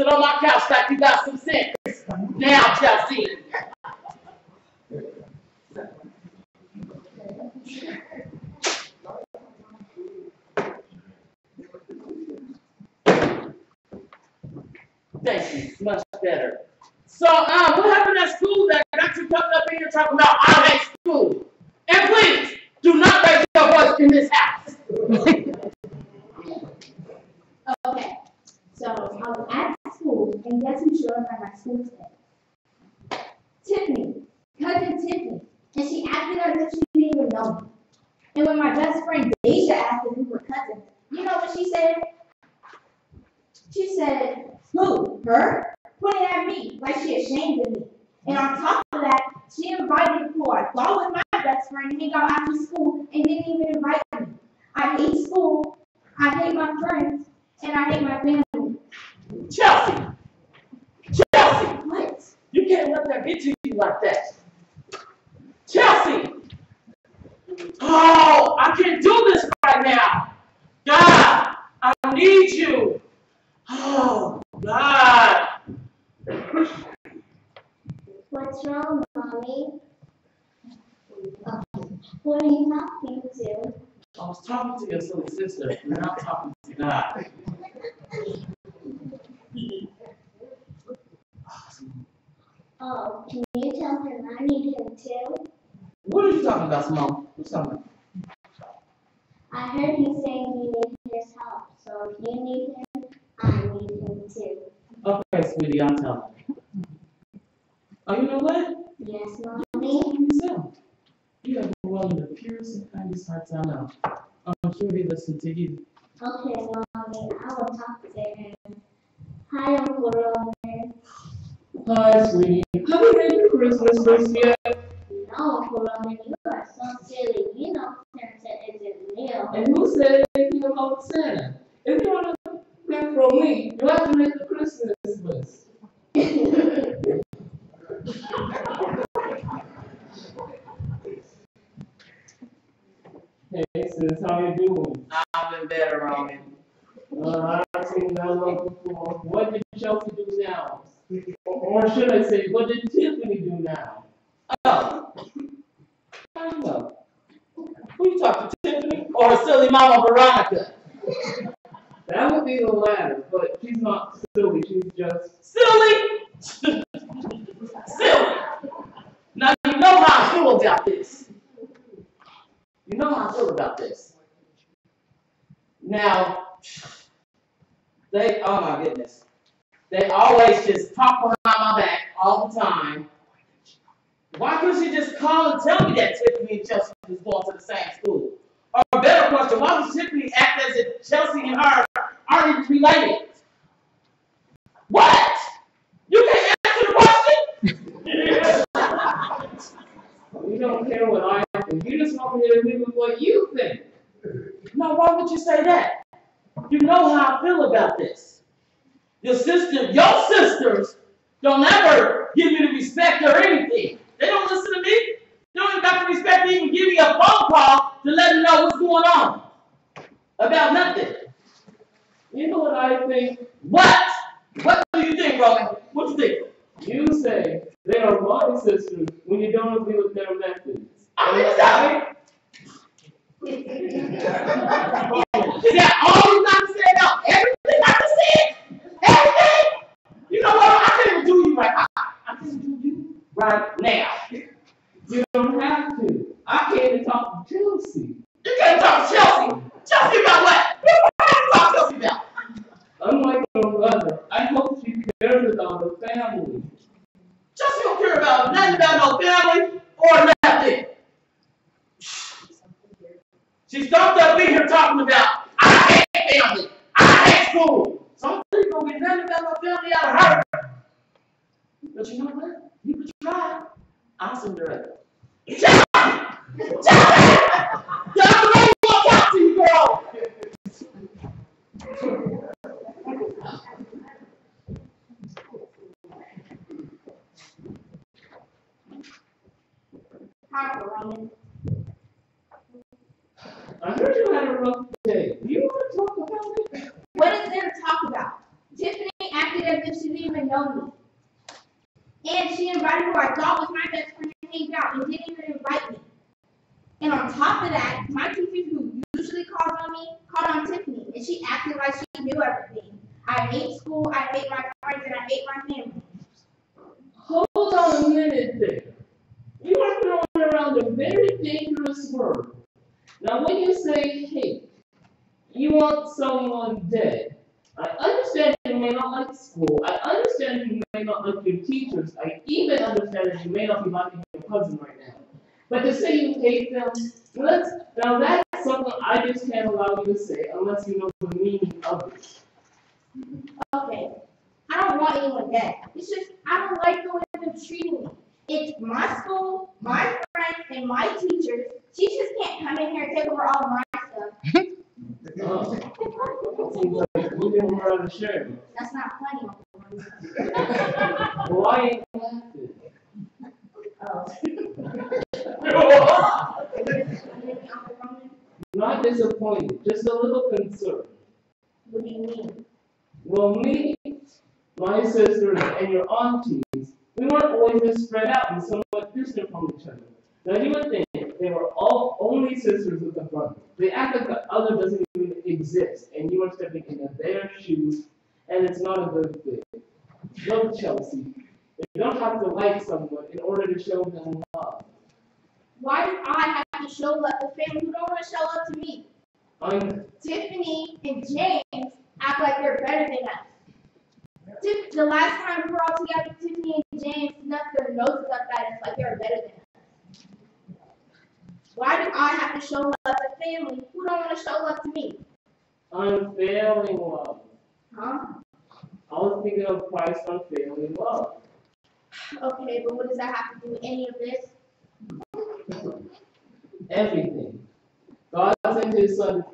sit on my couch like you got some sense. Now, Chelsea. Thank you. Much better. So, what happened at school that got you coming up in here talking about I hate school? And please, do not raise your voice in this house. Okay. So, I was at school, and guess who showed up at my school today? Tiffany. Cousin Tiffany. And she acted as if she didn't even know me. And when my best friend Deja asked if we were cousins, you know what she said? She said, who? Her? Pointing at me like she ashamed of me. And on top of that, she invited who I thought was my best friend to hang out after school and didn't even invite me. I hate school, I hate my friends, and I hate my family. Chelsea! Chelsea! What? You can't let that get to you like that. Chelsea! Oh, I can't do this right now. God, I need you. Oh, God. What's wrong, Mommy? What are you talking to? I was talking to your silly sister, and now I'm talking to God. Oh, can you tell him I need him too? What are you talking about, Simone? What's talking about? I heard you saying you need his help, so if you need him, I need him too. Okay, sweetie, I'll tell him. Oh, you know what? Yes, Mommy? Yourself. You have one of the purest and kindest hearts I know. I'm sure he listened to you. Okay, Mommy, I will talk to him. Hi, Uncle Roman. Hi, sweetie. Have you made your Christmas list yet? No, Uncle Roman, you are so silly. You know Santa isn't real. And who said anything about Santa? If you want to make from me, you have to make a Christmas list. Hey, sis, how you doing? I've been better, Roman. I've seen that one before. What did Chelsea do now? Or should I say, what did Tiffany do now? Oh, I don't know. Who you talking to, Tiffany? Or her silly mama, Veronica? That would be the latter, but she's not silly, she's just... Silly? Silly! Now, you know how I feel about this. You know how I feel about this. Now, oh my goodness. They always just talk behind my back all the time. Why couldn't she just call and tell me that Tiffany and Chelsea was going to the same school? Or a better question, why does Tiffany act as if Chelsea and her aren't related? What? You can't answer the question? You don't care what I think. You just want me to agree with what you think. Now, why would you say that? You know how I feel about this. Your sisters don't ever give me the respect or anything. They don't listen to me. They don't even got the respect to even give me a phone call to let me know what's going on. About nothing. You know what I think? What? What do you think, Roman? What do you think? You say they are my sisters when you don't agree with their methods. I'm sorry. Is that all you got to say about everything I just said? Everything? You know what? I can't even do you right now. I can't do you right now. You don't have to. I came to talk to Chelsea. You can't talk to Chelsea? Chelsea about what? What are you talking to Chelsea about? Unlike her mother, I hope she cares about her family. Chelsea don't care about nothing about no family or nothing. She stopped up in here talking about, I hate family, I hate school. Some people don't get nothing about no family out of her. But you know what? You could try. I'll send her up. Chelsea! Chelsea! Y'all don't want to talk to you, girl. Hi, Roman. I heard you had a rough day. Do you want to talk about it? What is there to talk about? Tiffany acted as if know me. And she invited who I thought was my best friend to hang out and didn't even invite me. And on top of that, my teacher who usually calls on me called on Tiffany, and she acted like she knew everything. I hate school, I hate my friends, and I hate my family. Hold on a minute there. You are throwing around a very dangerous word. Now, when you say hate, you want someone dead. I understand you may not like school. I understand you may not like your teachers. I even understand that you may not be liking your cousin right now. But to say you hate them, now that's something I just can't allow you to say unless you know the meaning of it. Okay, I don't want anyone dead. It's just I don't like the way they're treating me. It's my school, my friends, and my teachers. Teachers can't come in here and take over all of my stuff. Oh, it seems like you didn't run the show. That's not funny. Why ain't you laughing? Not disappointed, just a little concerned. What do you mean? Well, me, my sisters, and your aunties, we weren't always this spread out and somewhat distant from each other. Now you would think they were all only sisters with a brother. They act like the other doesn't even exist, and you are stepping into their shoes, and it's not a good fit. Look, Chelsea, you don't have to like someone in order to show them love. Why do I have to show love to family who don't want to show love to me? Tiffany and James act like they're better than us. The last time we were all together, Tiffany and James snuck their noses up at us like they were better than us. Why do I have to show love to family who don't want to show love to me? Unfailing love. Huh? I was thinking of Christ's unfailing love. Okay, but what does that have to do with any of this? Everything. God sent his son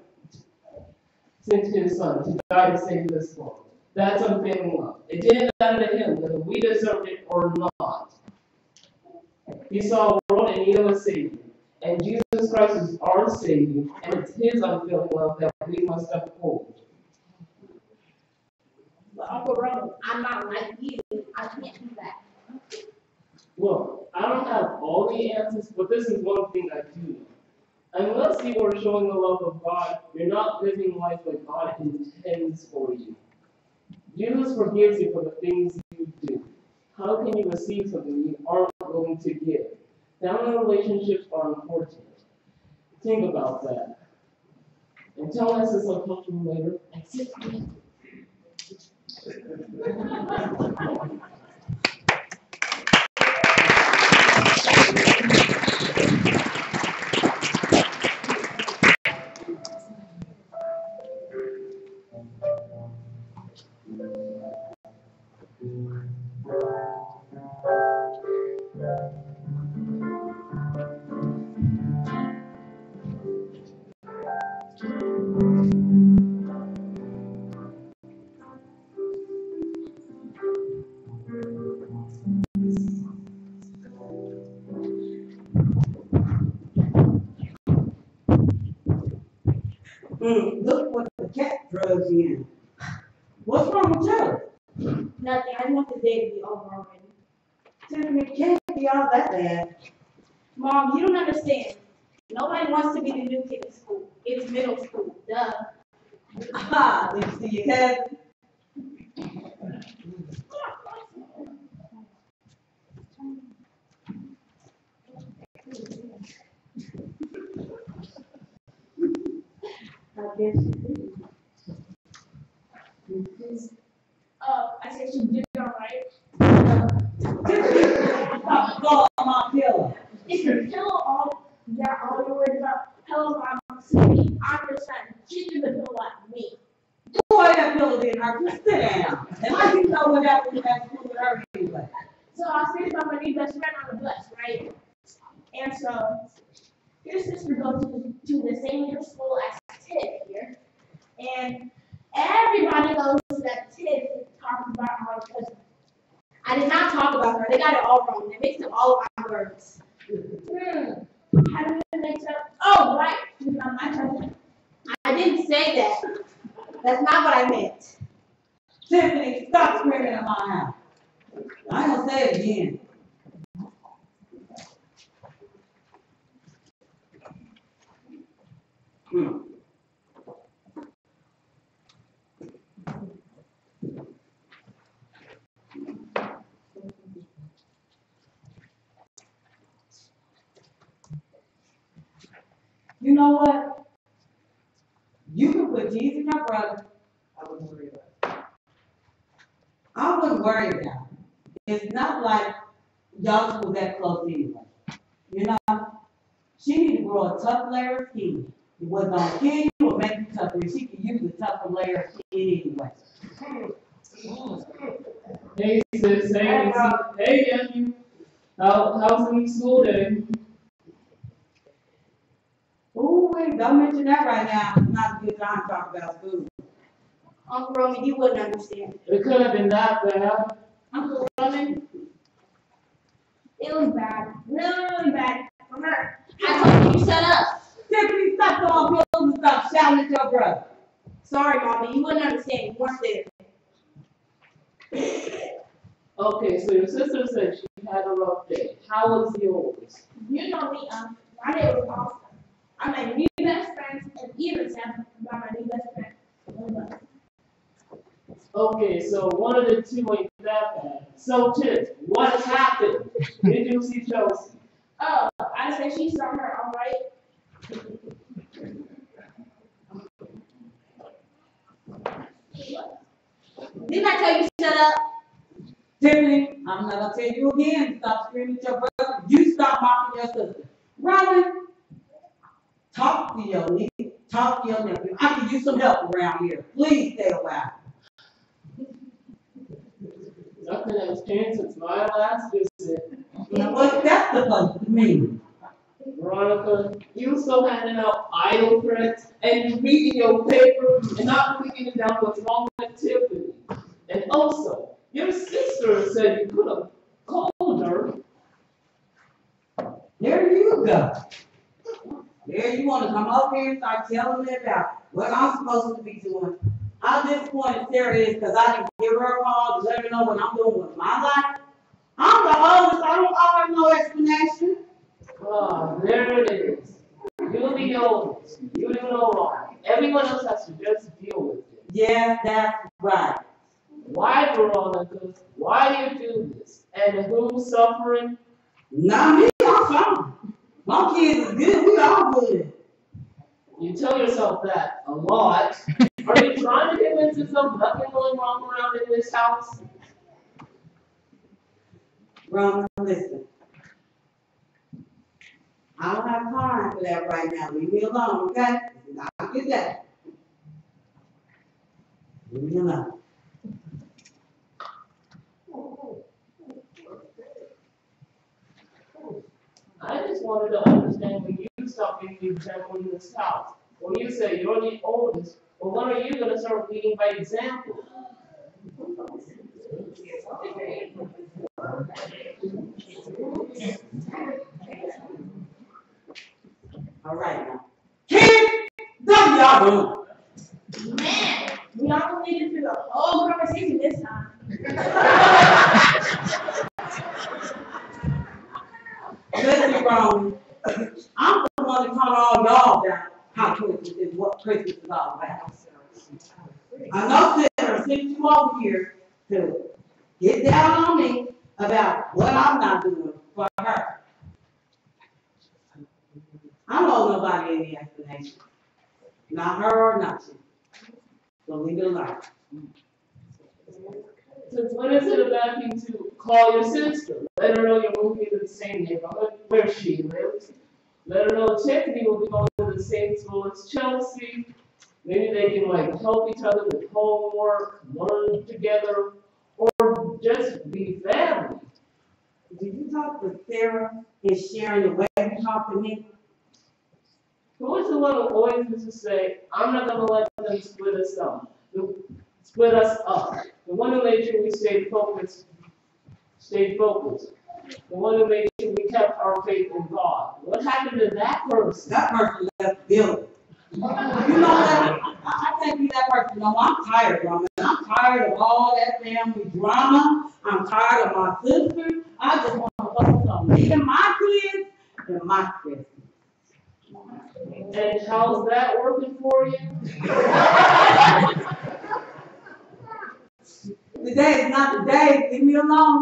to die to save this world. That's unfailing love. It didn't matter to him whether we deserved it or not. He saw a world in need of a Savior. And Jesus Christ is our Savior, and it's his unfailing love that we must uphold. But Uncle Roman, I'm not like you. I can't do that. Look, I don't have all the answers, but this is one thing I do know. Unless you are showing the love of God, you're not living life like God intends for you. Jesus forgives you for the things you do. How can you receive something you aren't willing to give? Family relationships are important. Think about that. And tell us this I'll talk to you later. Look what the cat drugs in. What's wrong with you? Nothing. I want the day to be over already. Tiffany, it can't be all that bad. Mom, you don't understand. Nobody wants to be the new kid in school. It's middle school. Duh. Ah, did you see your cousin? I guess you did. I said she did it all right. Stop calling my pillow. Is your pillow all you're worried about? Hello, Mom. See, I'm your son. She threw the pillow at me. Boy, that pillow didn't hurt. Just sit down. And I didn't know what happened at school with her anyway. So I was about my new best friend on the bus, right? And so your sister goes to the same middle school as Tiff here. And everybody knows that Tiff talks about our cousin. I did not talk about her. They got it all wrong. They mixed up all of my words. How do we mix up? Oh, right. She's not my cousin. I didn't say that. That's not what I meant. Tiffany, stop screaming in my house. You know what? You can put Jesus in your brother. I wouldn't worry about it. I wouldn't worry about it. It's not like y'all two was that close anyway. You know? She need to grow a tough layer of skin. It wasn't gonna kill you or make you tougher. She could use a tougher layer of skin anyway. Hey sis, hey nephew. How's the school day? Ooh, wait, don't mention that right now. It's not a good time to talk about school. Uncle Roman, you wouldn't understand. It could have been that bad. Uncle Roman, it was bad. Really bad. For her. I told you to shut up. Tiffany, stop throwing pillows and stop shouting at your brother. Sorry, Mommy, you wouldn't understand. You weren't there. Okay, so your sister said she had a rough day. How was yours? You know me, my day was awesome. I made new best friends and even Sam by my new best friend. Okay, so one of the two ain't that bad. So Tiff, what happened? Did you see Chelsea? Oh, I said she saw her, all right. Didn't I tell you to shut up? Tiffany, I'm not gonna tell you again to stop screaming at your brother. You stop mocking your sister. Robin, talk to your niece, talk to your nephew. I can use some help around here. Please stay a while. Nothing has changed since my last visit. You know what? That's the place to me. Veronica, you still handing out idle threats and you reading your paper and not really getting down what's wrong with Tiffany. And also, your sister said you could have called her. There you go. There you want to come up here and start telling me about what I'm supposed to be doing. How disappointed Sarah is because I didn't give her a call to let her know what I'm doing with my life. I'm the oldest. I don't owe her no explanation. Oh, there it is. You're the oldest. You do no wrong. Everyone else has to just deal with it. Yes, that's right. Why, Veronica? Why do you do this? And who's suffering? Not me, I'm fine. My kids is good. We all good. You tell yourself that a lot. Are you trying to convince yourself nothing going wrong around in this house? Ron, listen. I don't have time for that right now. Leave me alone, okay? I'll get that. Leave me alone. I just wanted to understand when you stop being the example in this house. When you say you're the oldest, well, when are you going to start leading by example? All right now. Kids, don't y'all do. Man, we all needed to do the whole conversation this time. Listen, Ron. I'm the one that taught all y'all about how Christmas is, what Christmas is all about. I know Sarah sent you over here to get down on me about what I'm not doing for her. I don't owe nobody any explanation. Not her or not you. So leave it alone. Since when is it a bad thing to call your sister? Let her know you're moving to the same neighborhood where she lives. Let her know Tiffany will be going to the same school as Chelsea. Maybe they can like help each other with homework, learn together, or just be family. Did you talk to Sarah and Sharon the way you talk to me? Who is the one who always used to say, I'm not going to let them split us up? Split us up. The one who made sure we stayed focused. The one who made sure we kept our faith in God. What happened to that person? That person left the building. You know what? I can't be that person. No, I'm tired, Roman. I'm tired of all that family drama. I'm tired of my sister. I just want to focus on me and my kids and my Christmas. And how's that working for you? Today is not the day. Leave me alone.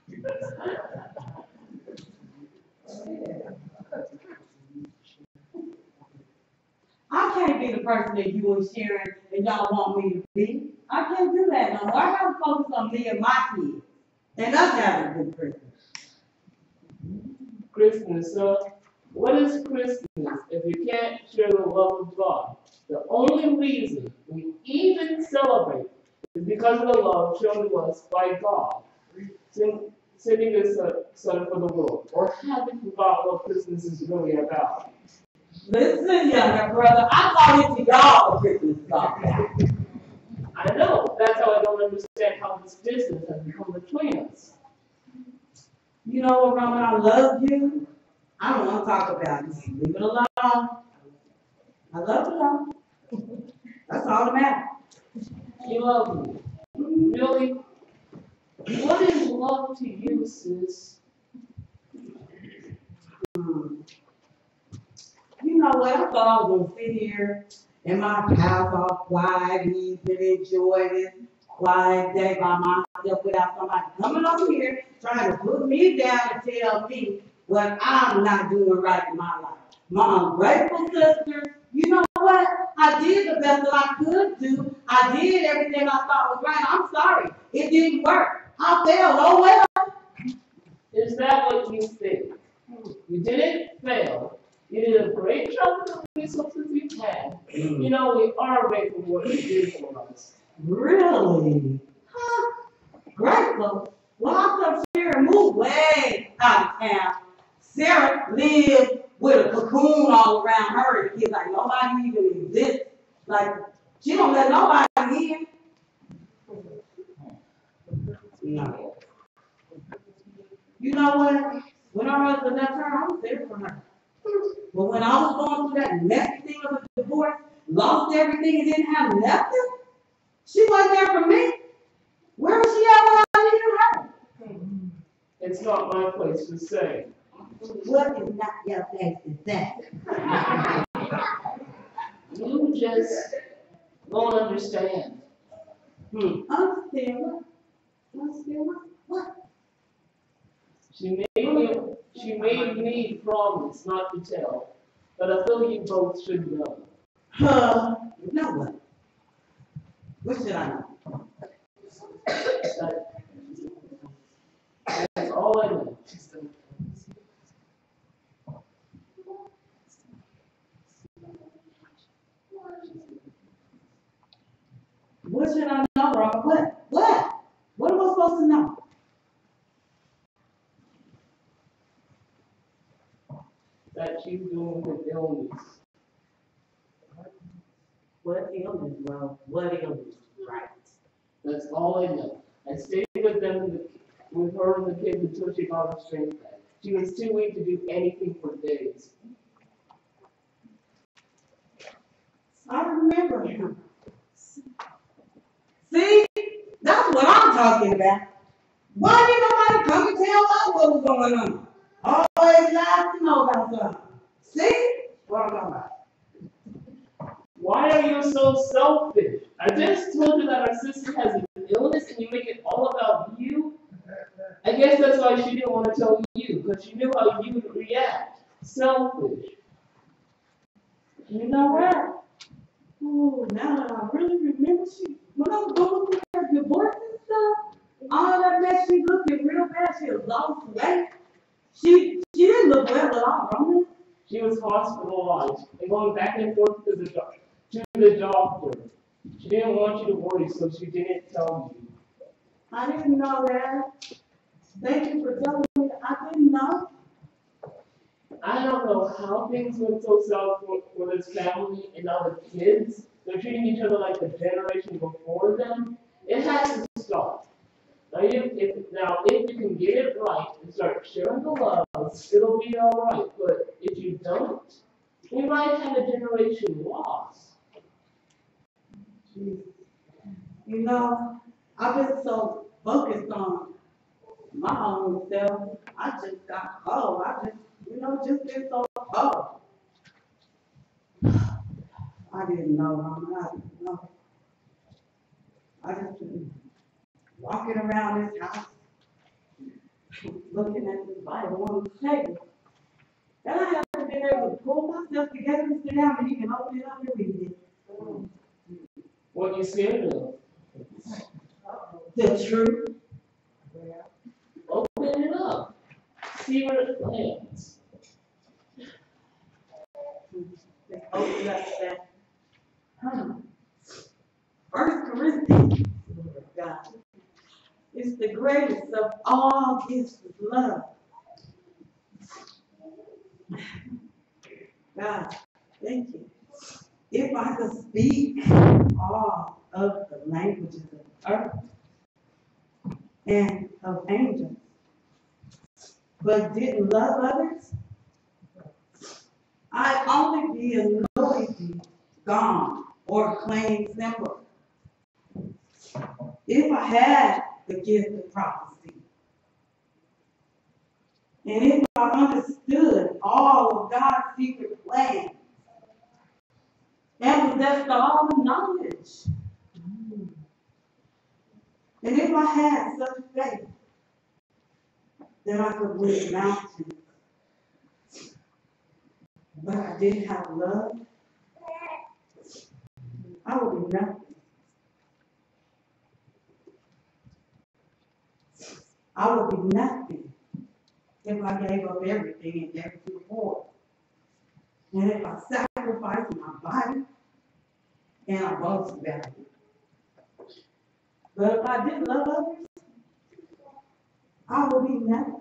I can't be the person that you and Sharon and y'all want me to be. I can't do that no more. I gotta focus on me and my kids. And us having a good Christmas. Christmas, so what is Christmas if you can't share the love of God? The only reason we even celebrate is because of the love shown to us by God, sending His Son for the world, or having forgotten what Christmas is really about. Listen, younger brother, I thought it to y'all a Christmas song. I know, that's how I don't understand how this distance has become between us. You know what, Roman, I love you. I don't want to talk about it. Leave it alone. I love you. That's all that matters. You love me. Really? What is love to you, sis? You know what? I thought I was going to sit here in my house all quiet and enjoy this quiet day by myself without somebody coming over here trying to put me down and tell me what I'm not doing right in my life. My ungrateful sister, you know what? I did the best that I could do. I did everything I thought was right. I'm sorry. It didn't work. I failed. Oh well. Is that what you think? You didn't fail. You did a great job with the resources you had. You know, we are grateful for what you did for us. Really? Huh? Grateful? Well, I thought Sarah moved way out of town. Sarah lived with a cocoon all around her, and kids like nobody even exists. Like she don't let nobody in. No. You know what? When her husband left her, I was there for her. But when I was going through that messy thing of a divorce, lost everything and didn't have nothing, she wasn't there for me. Where was she at when I needed her? It's not my place to say. What is not your place to say? You just won't understand. Understand what? Understand what? What? She made me promise not to tell, but I feel you both should know. You know what? What should I know? That's all I know. What should I know, Robert? What? What? What am I supposed to know? That she's doing with illness. What illness, bro? What illness? Right. That's all I know. I stayed with them, with her and the kids until she got her strength back. She was too weak to do anything for days. I remember him. See? That's what I'm talking about. Why didn't nobody come and tell us what was going on? Always lies to know about something. See? What I'm talking about. Why are you so selfish? I just told you that our sister has an illness and you make it all about you. I guess that's why she didn't want to tell you, because she knew how you would react. Selfish. You know what? Oh, now that I really remember, when I was going through her divorce and stuff, all that mess, she looking real bad. She was lost weight. She didn't look well at all, Roman. She was hospitalized and going back and forth to the doctor. She didn't want you to worry, so she didn't tell you. I didn't know that. Thank you for telling me. I didn't know. I don't know how things went so south for this family and now the kids. They're treating each other like the generation before them. It has to stop. Now, if you can get it right and start sharing the love, it'll be all right. But if you don't, we might have a generation lost. You know, I've been so focused on my own self. I just got cold. Just been so cold. I didn't know, Mama. I didn't know. I just been walking around this house, looking at this Bible on the table. And I haven't been able to pull myself together and sit down and even open it up and read it. What are you scared of? The truth. Open it up. See what it lands. Let's open up that. First Corinthians, God, is the greatest of all gifts of love. God, thank you. If I could speak all of the languages of earth and of angels, but didn't love others, I'd only be a noisy gong or clanging cymbal. If I had the gift of prophecy, and if I understood all of God's secret plans, and possessed all the knowledge, and if I had such faith that I could move mountains, but I didn't have love, I would be nothing. I would be nothing if I gave up everything and gave it to the poor. And if I sacrificed my body and I boast about it. But if I didn't love others, I would be nothing.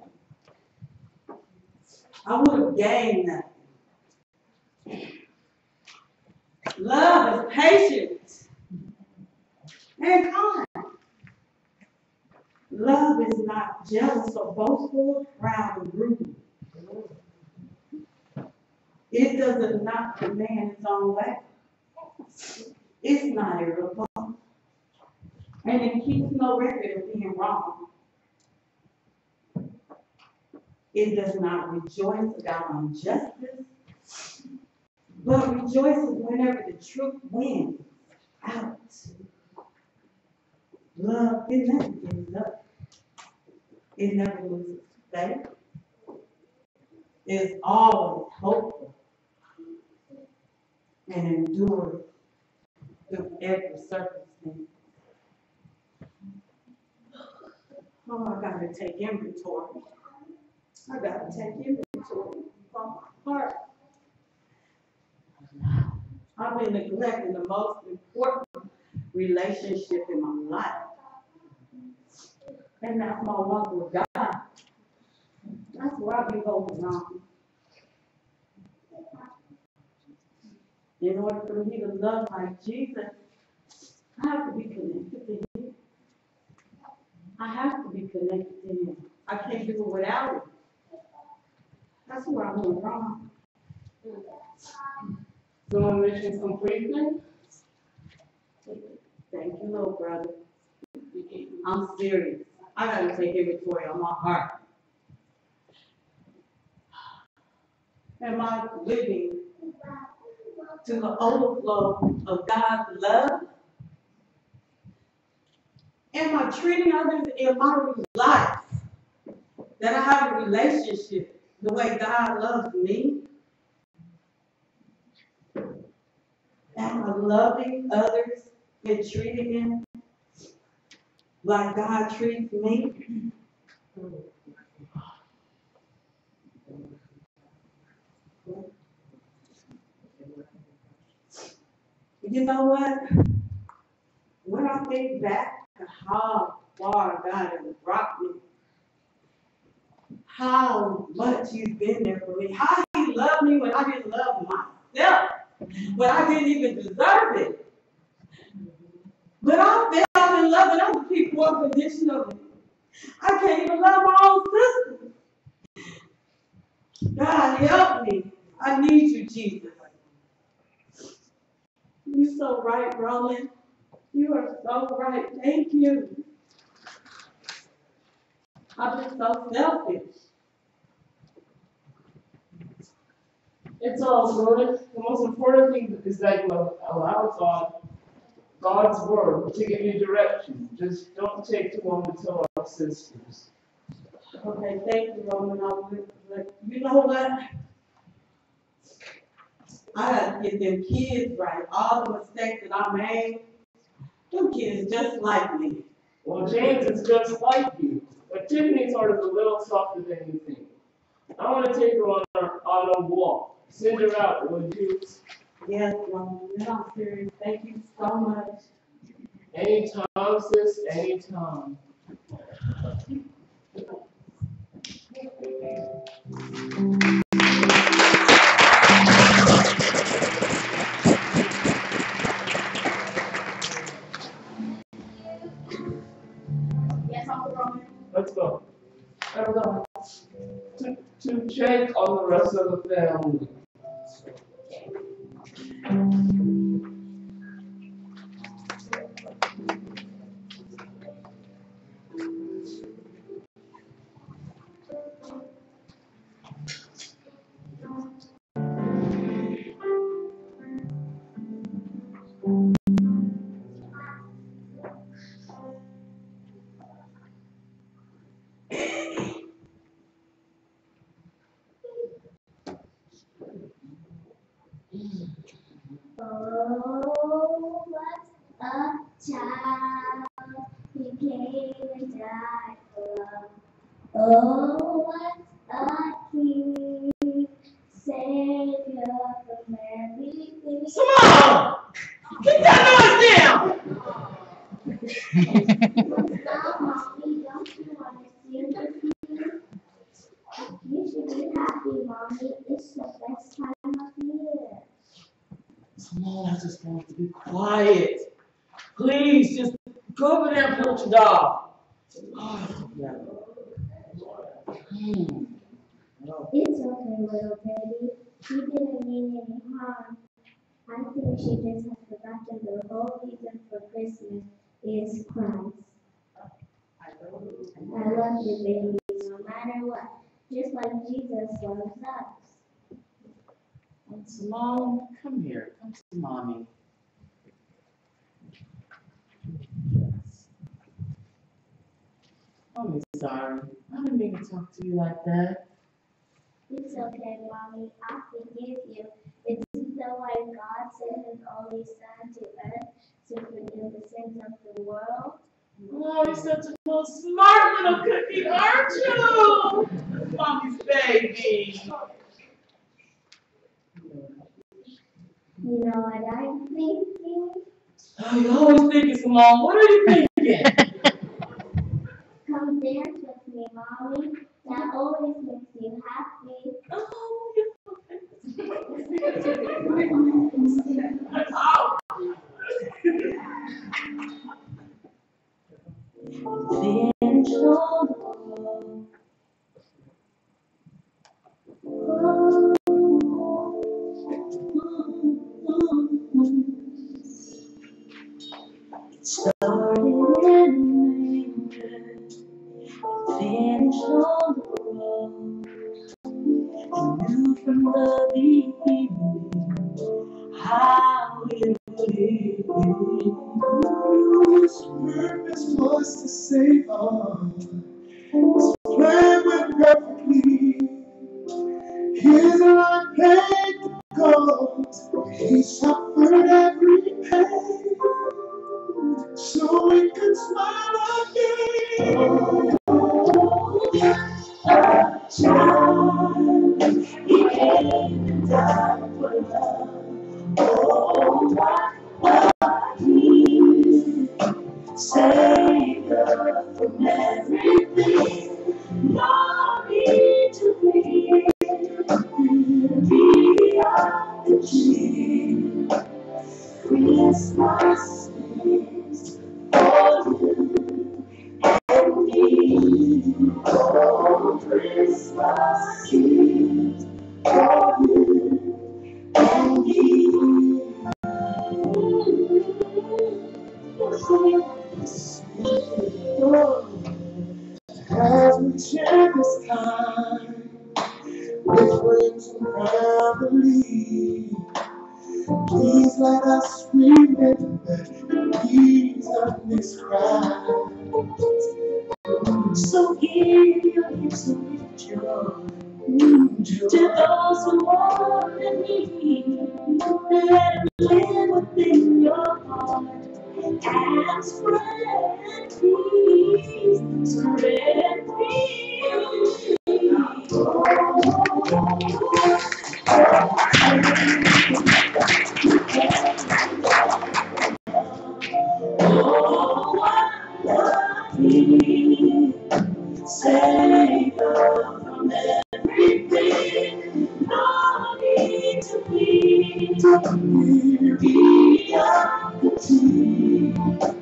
I would have gained nothing. Love is patient and kind. Love is not jealous or boastful, proud or rude. It does not demand its own way. It's not irritable. And it keeps no record of being wrong. It does not rejoice about injustice, but rejoices whenever the truth wins out. Love, it never gives up. It never loses faith. It is always hopeful and endures through every circumstance. Oh, I gotta take inventory. I gotta take inventory from my heart. I've been neglecting the most important relationship in my life. And that's my walk with God. That's where I've been going wrong. In order for me to love like Jesus, I have to be connected to Him. I have to be connected to Him. I can't do it without Him. That's where I'm going wrong. So mission completed? Thank you, little brother. I'm serious. I gotta take inventory on my heart. Am I living to the overflow of God's love? Am I treating others in my life that I have a relationship the way God loves me? Am I loving others and treating them like God treats me? You know what? When I think back to how far God has brought me, how much He's been there for me, how He loved me when I didn't love myself, when I didn't even deserve it. But I fell in love with other people unconditionally. I can't even love my own sister. God help me. I need you, Jesus. You're so right, Roland. You are so right. Thank you. I've been so selfish. It's all good. The most important thing is that you allow God's word to give you direction. Just don't take too long to tell our sisters. Okay, thank you, Roman. But you know what? I gotta get them kids right. All the mistakes that I made, them kids just like me. Well, James is just like you, but Tiffany's heart is a little softer than you think. I want to take her on a walk. Send her out, would you? Yes, Roman. I'm serious. Thank you so much. Anytime, sis, anytime. Yes, Uncle Roman. Let's go. Where we going? To check on the rest of the family. Oh, what a child, he came and died for love. Oh, what a king, Savior from everything. Simone! Keep that noise down! Now, Mommy, don't you want to sing with me? You should be happy, Mommy. It's the best time of year. Simone, I just want to be quiet. Please, just go over there and play with your dog. Oh, yeah. It's okay, little baby. She didn't mean any harm. I think she just has forgotten the whole reason for Christmas is Christ. I love you, baby, no matter what. Just like Jesus loves us. And Simone, come here. Come to Mommy. Yes. I'm sorry. I didn't mean to talk to you like that. It's okay, Mommy. I forgive you. It's the way God sent His only Son to earth to forgive the sins of the world. Oh, you're such a little smart little cookie, aren't you? Mommy's baby. You know what I'm thinking? Oh, you're always thinking, Simone. What are you thinking? Come dance with me, Mommy. That always makes you happy. Oh, Started in finished on the cross. You knew from the beginning how it would end. His purpose was to save us. His plan went perfectly. His life paid the cost. He suffered every pain, so we could smile again. A child, he came and died for love. Oh, what a king, Savior from everything. No need to fear, be on the tree. Christmas is for you and me. Oh, Christmas is for you believe. Please let us remember that He's done this crime. So give your gifts with joy to those who want and need. Let Him live within your heart. Ask for peace, spread peace. Oh, what we say from everything, no need to be mediocrity.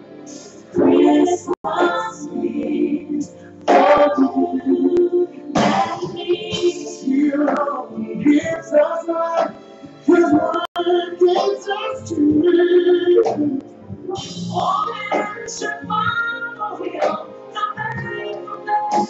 Christmas is for you and me. He gives us life, His word gives us to live. All men should follow Him, nothing will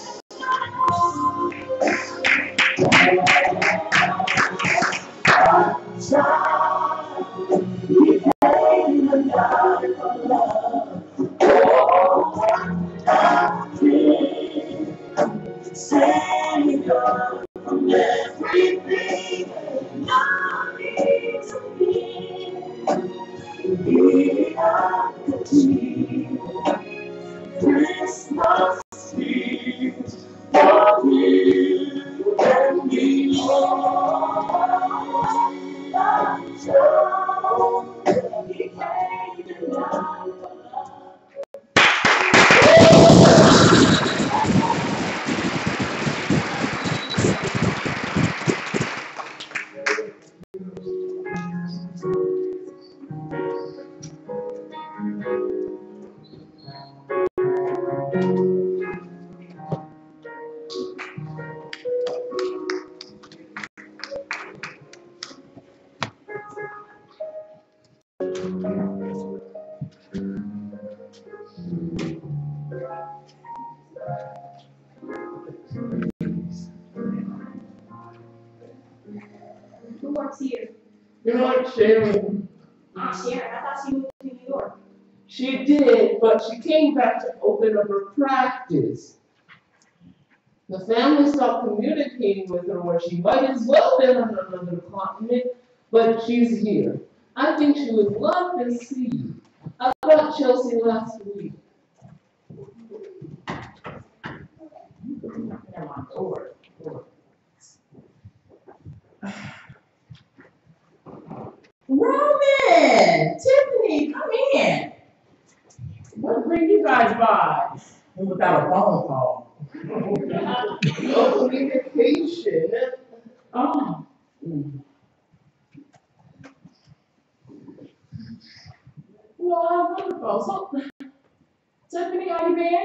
child, He came and died for love. Oh, nothing, Savior from everything. No need to be mediocrity. Christmas Eve for you and me. He came and died for love. Who works here? You're not Sharon. Aunt Sharon. I thought she moved to New York. She did, but she came back to open up her practice. The family stopped communicating with her where she might as well been on another continent, but she's here. I think she would love to see you. I got Chelsea last week. Come on, over. Roman! Tiffany, come in. What bring you guys by? Without a phone call. No communication. Oh. Well, wonderful. So, Tiffany, how you been?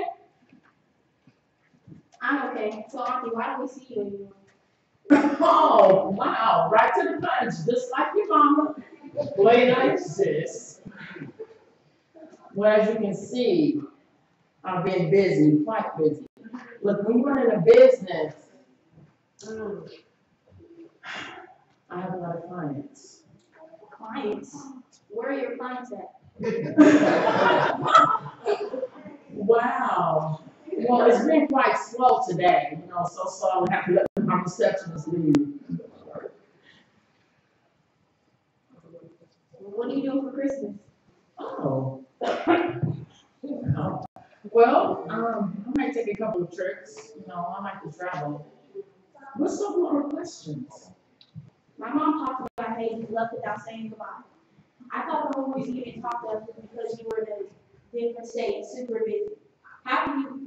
I'm okay. So, Auntie, why don't we see you anymore? Oh, wow. Right to the punch, just like your mama. Play nice, sis. Well, as you can see, I've been busy, quite busy. Look, when you're running a business, I have a lot of clients. Clients? Where are your clients at? Wow. Well, it's been quite slow today, so I would have to let my receptionist leave. What are you doing for Christmas? Oh. Well, I might take a couple of trips. I like to travel. What's some more questions? My mom talked about how you left without saying goodbye. I thought the whole reason you didn't talk to us was because you were in a different state, super busy. How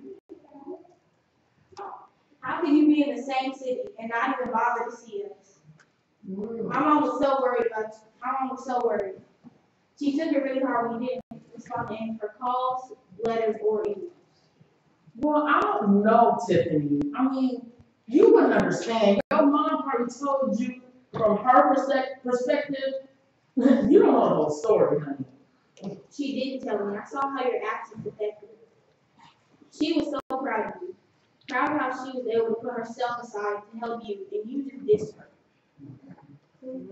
could you be in the same city and not even bother to see us? My mom was so worried about you. My mom was so worried. She took it really hard when you didn't respond to any of her calls, letters, or emails. Well, I don't know, Tiffany. I mean, you wouldn't understand. Your mom probably told you from her perspective. You don't know the whole story, honey. She didn't tell me. I saw how your actions affected her. She was so proud of you. Proud of how she was able to put herself aside to help you, and you just dissed her.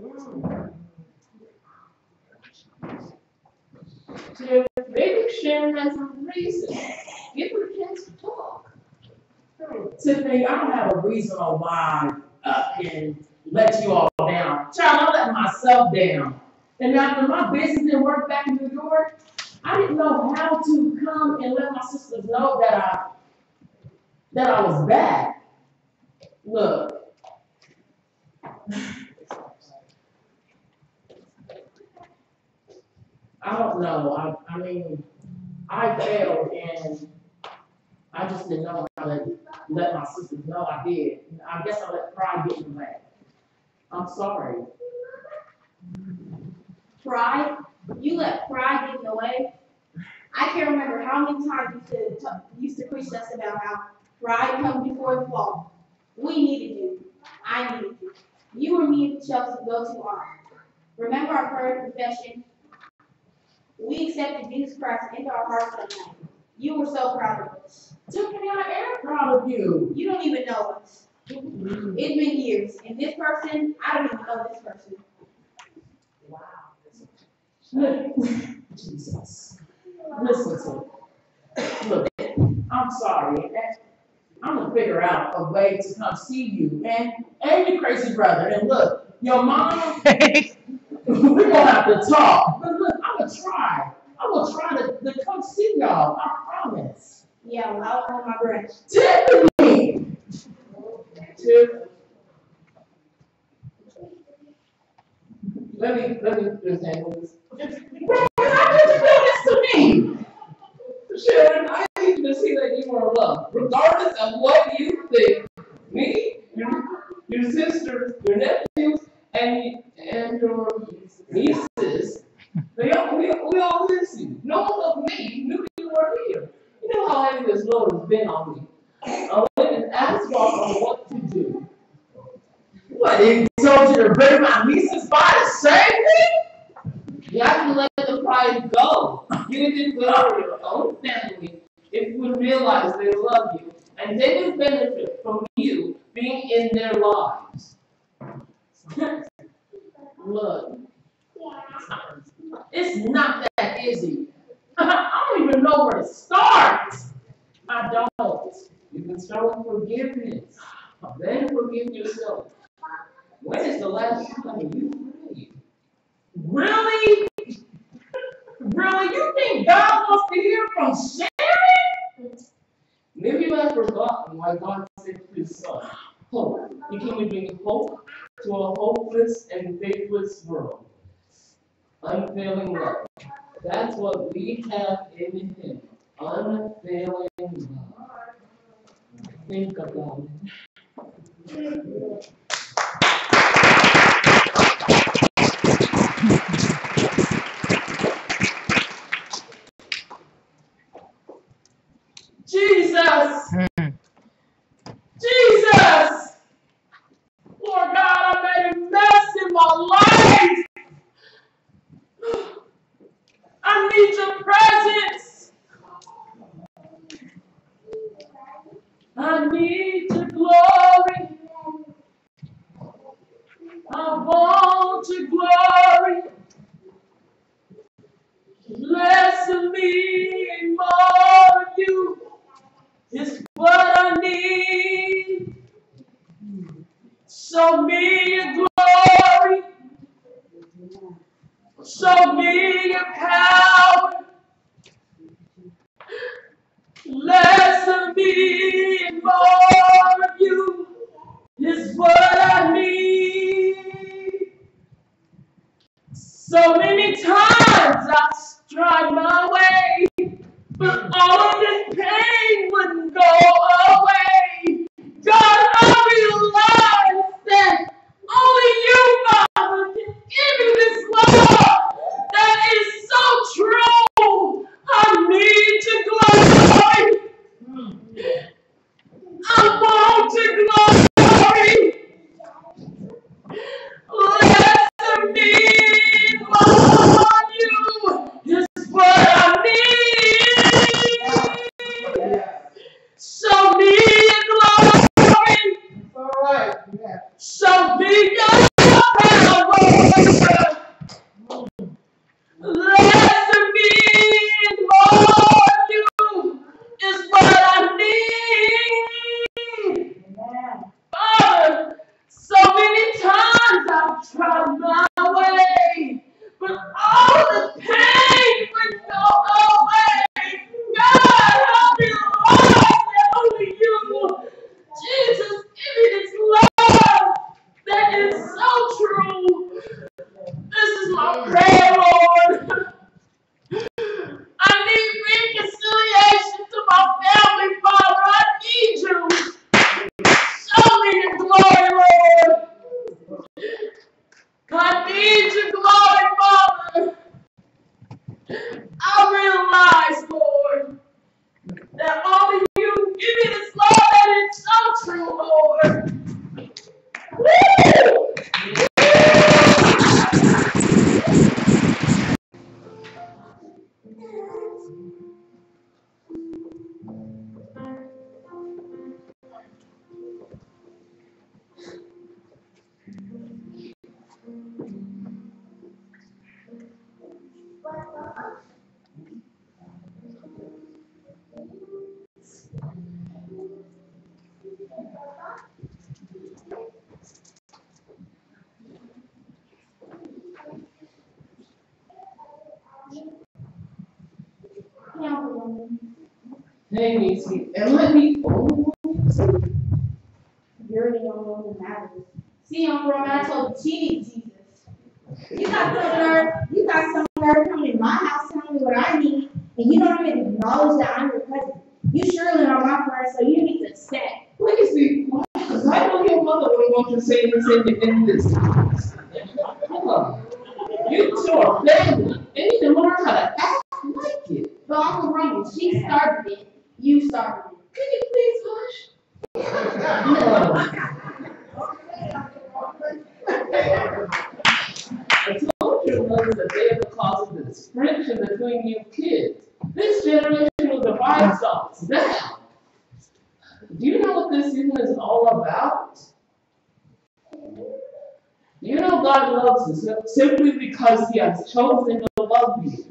if maybe Sharon has some reason, give her a chance to talk. Tiffany, I don't have a reason on why I can let you all down. Child, I let myself down. And after my business didn't work back in New York, I didn't know how to come and let my sisters know that I was bad. Look. I don't know. I mean, I failed and I just didn't know how to let my sisters know I did. I guess I let pride get in the way. I'm sorry. Pride? You let pride get in the way? I can't remember how many times you used to preach to us about how pride comes before the fall. We needed you. I needed you. You were me and Chelsea's go-to aunt. Remember our prayer confession? We accepted Jesus Christ into our hearts that night. You were so proud of us. Tiffany, I am proud of you. You don't even know us. It's been years, and this person, I don't even know this person. Wow. Jesus. Listen to me. Look, I'm sorry. I'm gonna figure out a way to come see you and your crazy brother. And look, your mom, we're gonna have to talk. But look, I'm gonna try. I'm gonna try to come see y'all. I promise. Yeah, well, I'll hold my breath. Tiffany! Let me just handle this. Bro, how did you do this to me? Sharon, I need to see that you are loved, regardless of what you think. Me, your sisters, your nephews, and your nieces, we all miss you. No one of me knew you were here. You know how heavy this load has been on me. I went and asked y'all on what to do. What, they told you to bring my nieces by to save me? You have to let the pride go. You did good for your own family if you would realize they love you and they would benefit from you being in their lives. Look, it's not that easy. I don't even know where to start. I don't. You can start with forgiveness. Then forgive yourself. When is the last time you prayed? Really? Really? You think God wants to hear from Sharon? Maybe you have forgotten why God sent His Son. Hope. He came to bring hope to a hopeless and faithless world. Unfailing love. That's what we have in Him. Unfailing love. Think about it. Jesus! Jesus! Lord God, I made a mess in my life! I need your presence! I need your glory! I want your glory! Less of me and more of you is what I need. Show me your glory. Show me your power. Less of me and more of you is what I need. So many times I've tried my way, but all of this pain wouldn't go away. God, I realize that only you, Father, can give me this love that is so true. I need your glory. I want your glory. Less of me, more of you is what I pray, Lord. I need reconciliation to my family, Father. I need you. Show me your glory, Lord. I need your glory, Father. I realize, Lord, that only you give me this love that is so true, Lord. Woo! Hey, Niecy, am I the only one? You're the only one who matters. See, Uncle Roman, I told you she needs Jesus. You got some nerve coming in my house telling me what I need, and you don't even acknowledge that I'm your cousin. You surely are my friend, so you need to stay. Please be quiet, because I know your mother wouldn't want you saying this in this house. Come on. You two are family, and you need to learn how to act like it. But Uncle Roman, she started it. You started it. Can you please hush? I told your mother that they are the cause of this friction between you kids. This generation will divide us now. Do you know what this season is all about? Do you know God loves you simply because He has chosen to love you?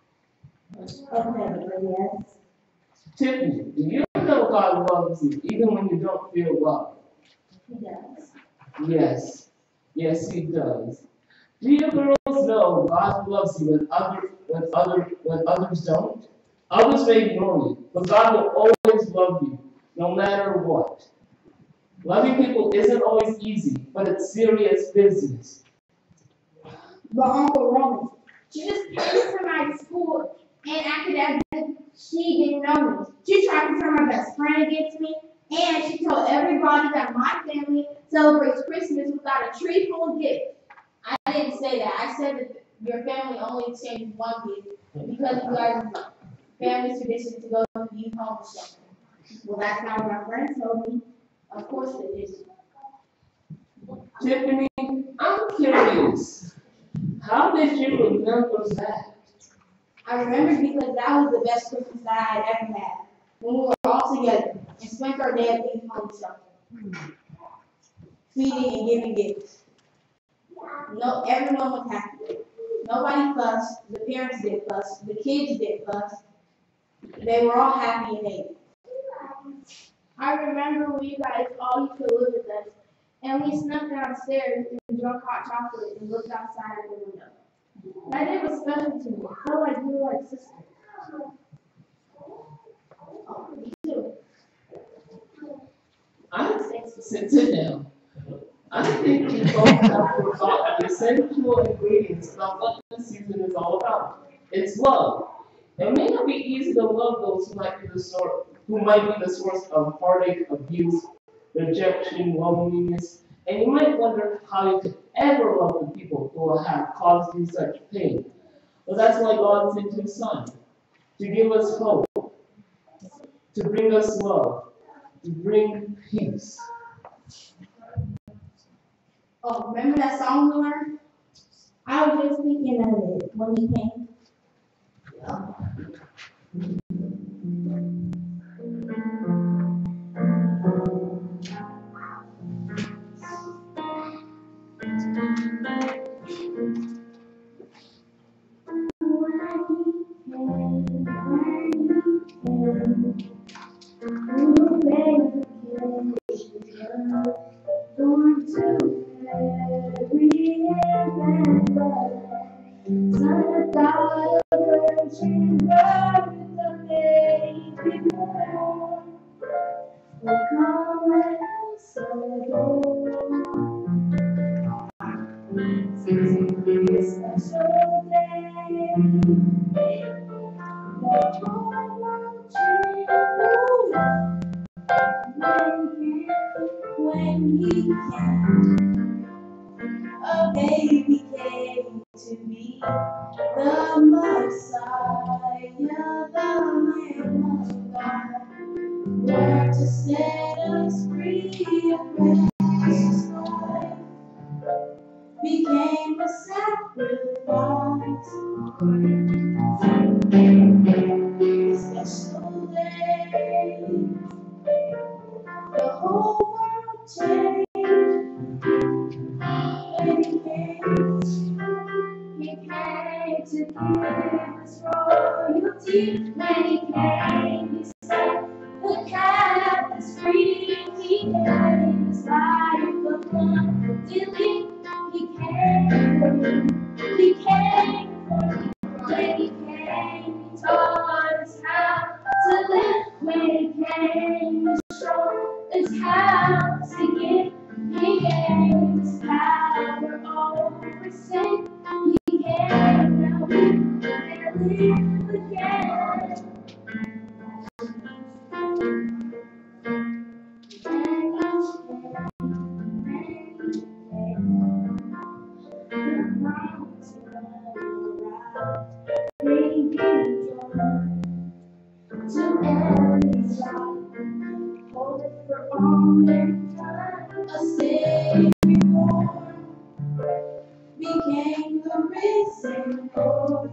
Okay, yes. Tiffany, do you know God loves you even when you don't feel loved? He does. Yes. Yes, He does. Do you girls know God loves you when others don't? Others may ignore you, but God will always love you, no matter what. Loving people isn't always easy, but it's serious business. But Uncle Roman, she just came to my school and acted as if she didn't know me. She tried to turn my best friend against me, and she told everybody that my family celebrates Christmas without a tree full of gifts. I didn't say that. I said that your family only exchanges one gift because you guys' family's tradition to go to the youth homeless shelter. Well, that's not what my friends told me. Of course it is. Tiffany, I'm curious. How did you remember that? I remember because that was the best Christmas that I had ever had. When we were all together and spent our day at the youth homeless shelter. Feeding and giving gifts. No, everyone was happy. Nobody fussed. The parents did fuss. The kids did fuss. They were all happy and ate. I remember when you guys all used to live with us, and we snuck downstairs and drank hot chocolate and looked outside of the window. That day was special to me. I felt like we were like sisters. Oh, me too. Sit down. I think you both have forgotten the essential ingredients about what this season is all about. It's love. It may not be easy to love those who might be the source of heartache, abuse, rejection, loneliness, and you might wonder how you could ever love the people who have caused you such pain. Well, that's why God sent His Son, to give us hope, to bring us love, to bring peace. Oh, remember that song we learned? I was just thinking of it when he came. Son of God, a virgin birth, the baby born, will come and so This special day, the whole world changed when he came. A baby came to me, the Messiah, the Lamb of God, there to set us free. A precious life became a sacrifice. This special day, the whole world changed when he came. He came to give us royalty. When he came, he set the captives free. He gave his life abundantly. He came for me. He came for me. When he came, he taught us how to live. When he came, he showed us how to give. He gave us power over sin. He came, now we can live again. Bringing joy to every side, hope for all mankind. A Savior born became the risen Lord.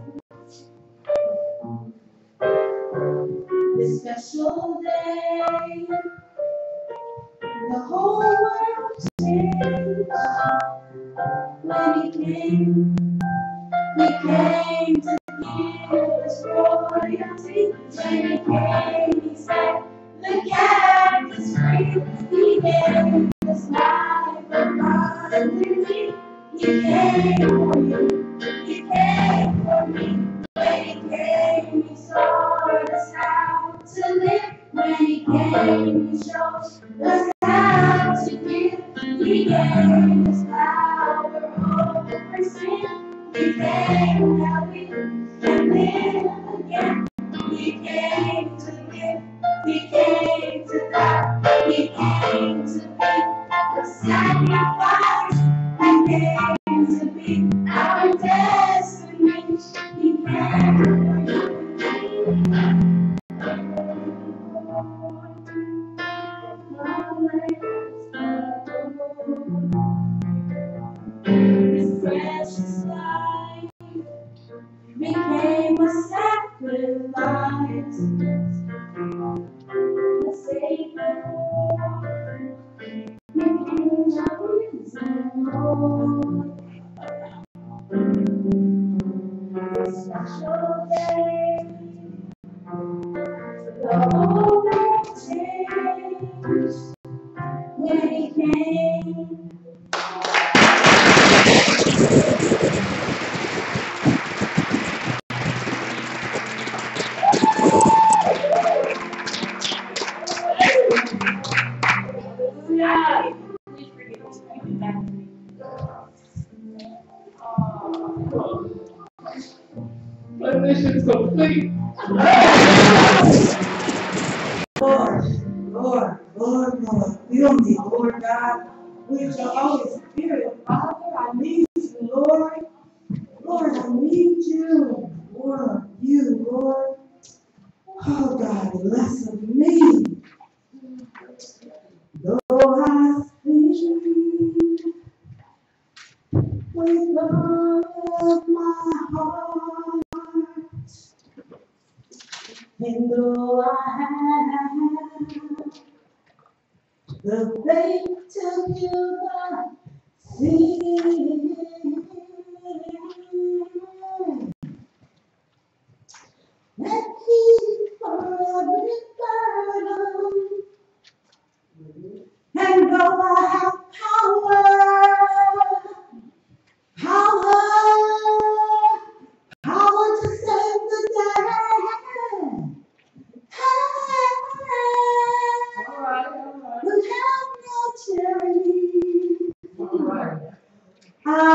This special day, the whole world changed when he came. He came to give us royalty. When he came, he set the captives free. He gave us life abundantly. He came for you. He came for me. When he came, he taught us how to live. When he came, he showed us how to give. He gave us power over sin. He came that we can live again. He came to live. He came to die. He came to be the sacrifice. He came to be our destiny. He came for you and me. His precious life became a sacrifice. The Savior became the risen Lord. This special day, the whole world changed when he came. Please forgive me. Back to me. My mission's complete. Lord, Lord, Lord, Lord, fill me, Lord God, with your Holy Spirit. Father, I need you, Lord. Lord, I need you. Lord, you, Lord. Oh, God, less of me. Though I speak with all of my heart, and though I have the faith to heal the sick, and keep for every burden, and though I have power to save the day. But have no charity. I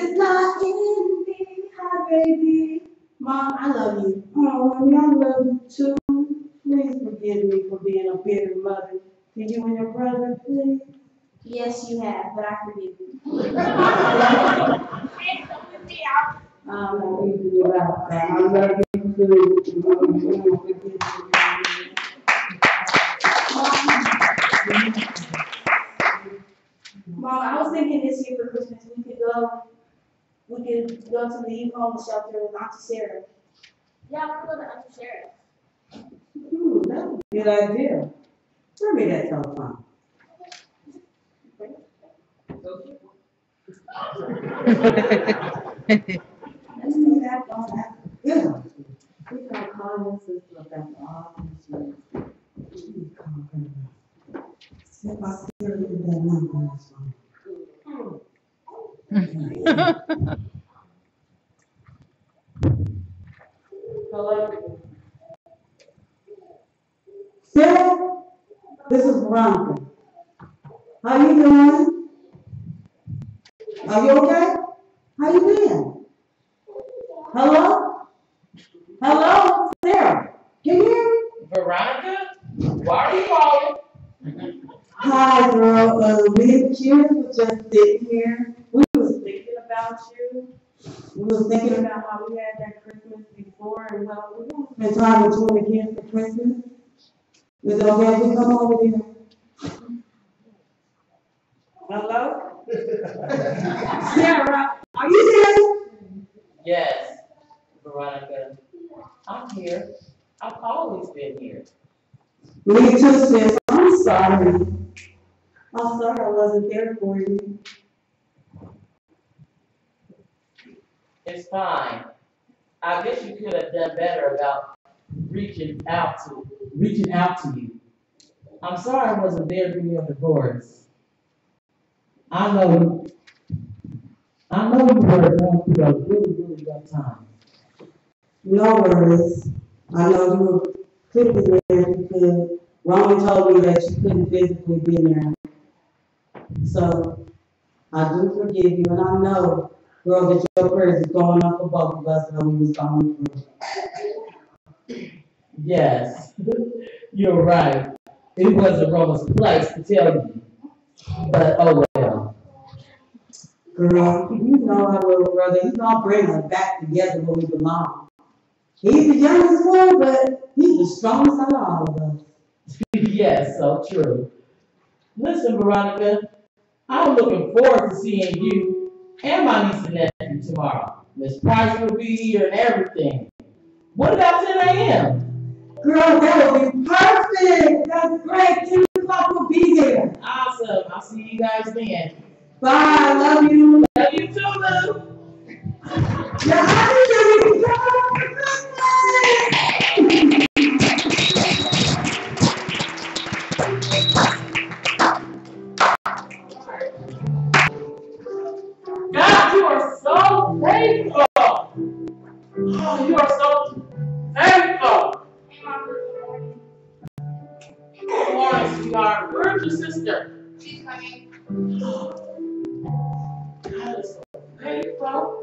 it's not in me. Hi, baby. Mom, I love you. Oh, mommy, I love you too. Please forgive me for being a bitter mother. Can you and your brother, please? Yes, you have, but I forgive you. I'm not leaving you out. I love you too. Forgive me. Mom, I was thinking this year for Christmas we could go to the youth homeless shelter with Auntie Sarah. Yeah, I want to go to Auntie Sarah. That's a good idea. Bring me that telephone. Let's do that on that. Yeah. We can call this sister about all these years. We can call her. See if I can hear that number on this one. Hello? Sarah, this is Veronica. How you doing? Are you okay? How you been? Hello? Hello? Sarah, can you hear me? Veronica, why are you calling? Hi, girl. Me and the kids were just sitting here. We was thinking about you. We was thinking about how we had that Christmas before and how we want to spend time with you and the kids for Christmas. Is it okay if we come over here? Hello? Sarah, are you there? Yes, Veronica, I'm here. I've always been here. Me too, sis. I'm sorry. I'm sorry I wasn't there for you. It's fine. I guess you could have done better about reaching out to you. I'm sorry I wasn't there for you on divorce. I know you were going through a really rough time. No worries. I know you were quickly there because Roman told me that you couldn't physically be there. So I do forgive you, and I know, girl, that your prayers is going up for both of us when we was going through. Yes, you're right. It wasn't Roman's place to tell you. But oh well. Girl, you know our little brother, he's gonna bring us back together where we belong. He's the youngest one, but he's the strongest out of all of us. Yes, so true. Listen, Veronica, I'm looking forward to seeing you and my niece and nephew tomorrow. Miss Price will be here and everything. What about 10 a.m.? Girl, that will be perfect. That's great. 10 o'clock will be there. Awesome. I'll see you guys then. Bye. Love you. Love you too, Lou. Yeah, I need you. God, you are so faithful. Oh, you are so faithful. Good morning, sweetheart. Where's your sister? She's coming. God is so faithful.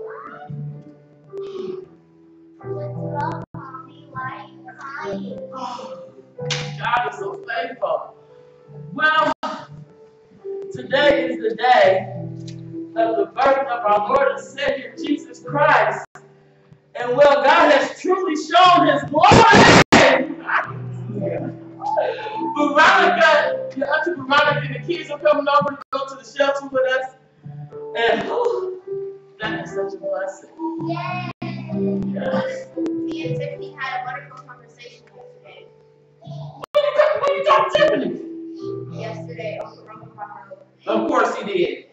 What's wrong, Mommy? Why are you crying? Oh, God is so faithful. Well, today is the day of the birth of our Lord and Savior Jesus Christ. And well, God has truly shown his glory. Veronica, your auntie Veronica and the kids are coming over to go to the shelter with us. And that is such a blessing. Yay! Yes. Me and Tiffany had a wonderful conversation yesterday. When you talk to Tiffany? Yesterday, Uncle Roman brought her over. Of course he did.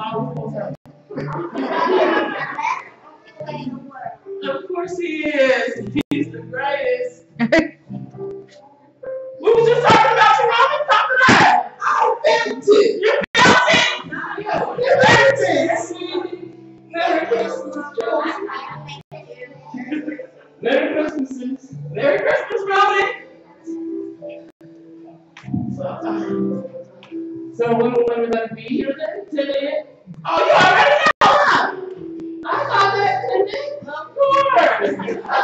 Of course he is. He's the greatest. We were just talking about you, Robin. Talk to that. I felt it. You felt it? You felt it. Merry Christmas, Joe. Merry Christmas, sis. Merry Christmas, Robin. So when we're going to be here then? 10 a.m.? Oh, you already know, huh? Of course.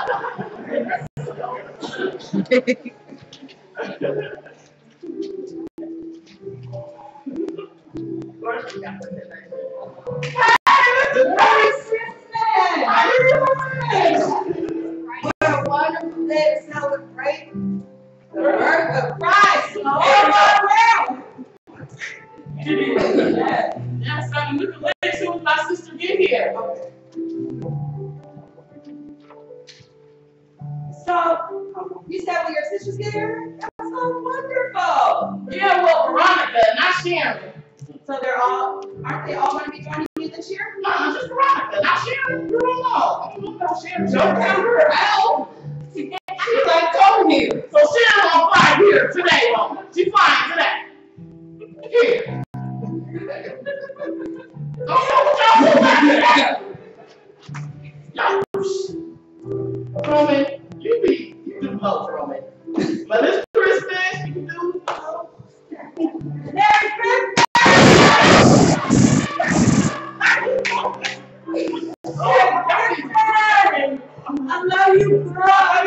What a wonderful day to celebrate the birth of Christ. Yes, I'm looking late soon as my sister get here. So, you said when your sisters get here? That's so wonderful. Yeah, well, Veronica, not Sharon. So aren't they all going to be joining you this year? No, just Veronica, not Sharon. You don't know. I don't know about Sharon. Don't count her out. She's like come here. So Sharon won't fly here today, won't she? She's flying today. Here. Don't know what y'all do back there. Roman, you do most, Roman. But it's Christmas, you can do Merry Christmas! I love you, girl. I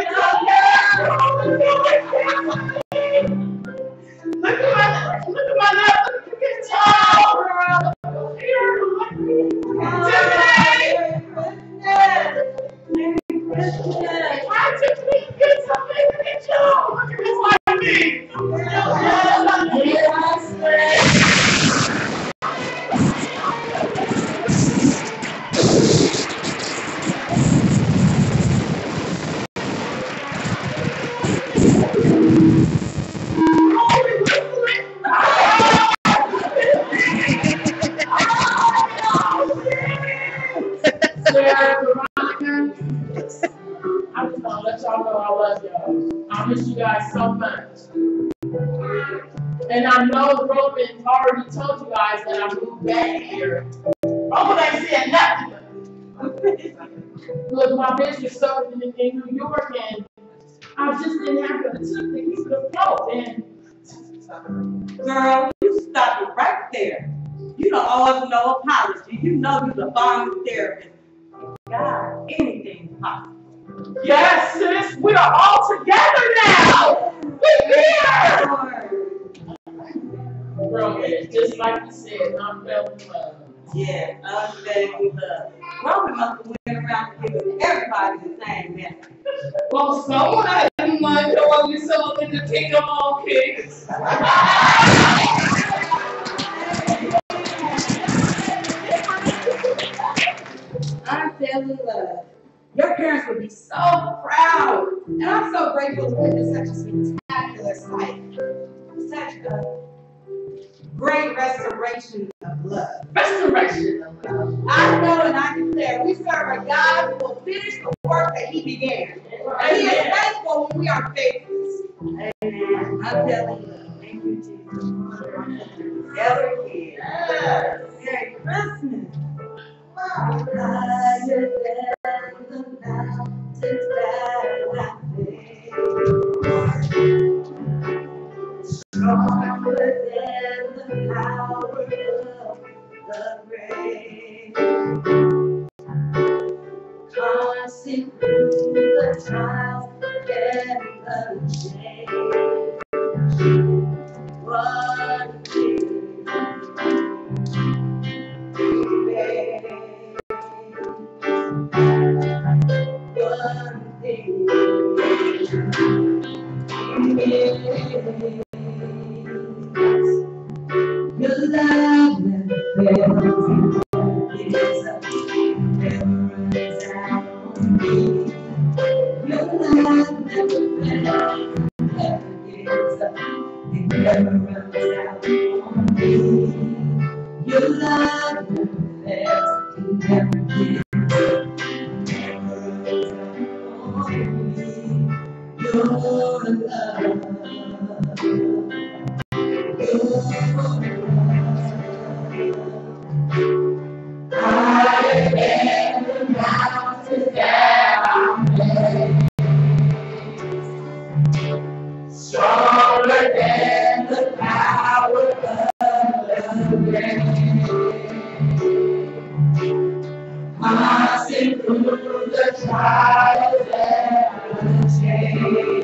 Look at my left. Look at this tall girl. Here, look. Tiffany. Hi, Tiffany. Get something to get you. Look at this like me. I just want to let y'all know I love y'all. I miss you guys so much. And I know Robin already told you guys that I moved back here. Robin ain't said nothing. Look, my business started in New York and I just didn't have the tip to keep it afloat. And Girl, you stop it right there. You don't owe us no apology. You know you're the bomb therapist. God, anything's possible. yes, sis, we are all together now. We're here. Robin, just like you said, unfailing love. Yeah, unfailing love. Robin must have went around giving everybody the same message. Well, someone I didn't mind knowing we celebrate the kingdom all kings. Unfailing love. Your parents would be so proud. And I'm so grateful to witness such a spectacular sight. Such a great restoration of love. Restoration of love. I know and I declare we serve a God who will finish the work that He began. And He is faithful when we are faithless. Amen. Unfailing love. Thank you, Jesus. Together again. Yes. Merry Christmas. Higher than the mountains that I face, stronger than the power of the grave, constant through the trials and the change. One thing your love never fails, it's never runs out on me. Your love never fails, never gives up, it never runs out on me. Your love never fails, it never gives up, never runs out on me. Your love. Higher than the mountains that I face, stronger than the power of the grave. passing through the trials and the change.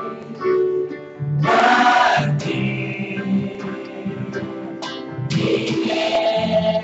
One thing began.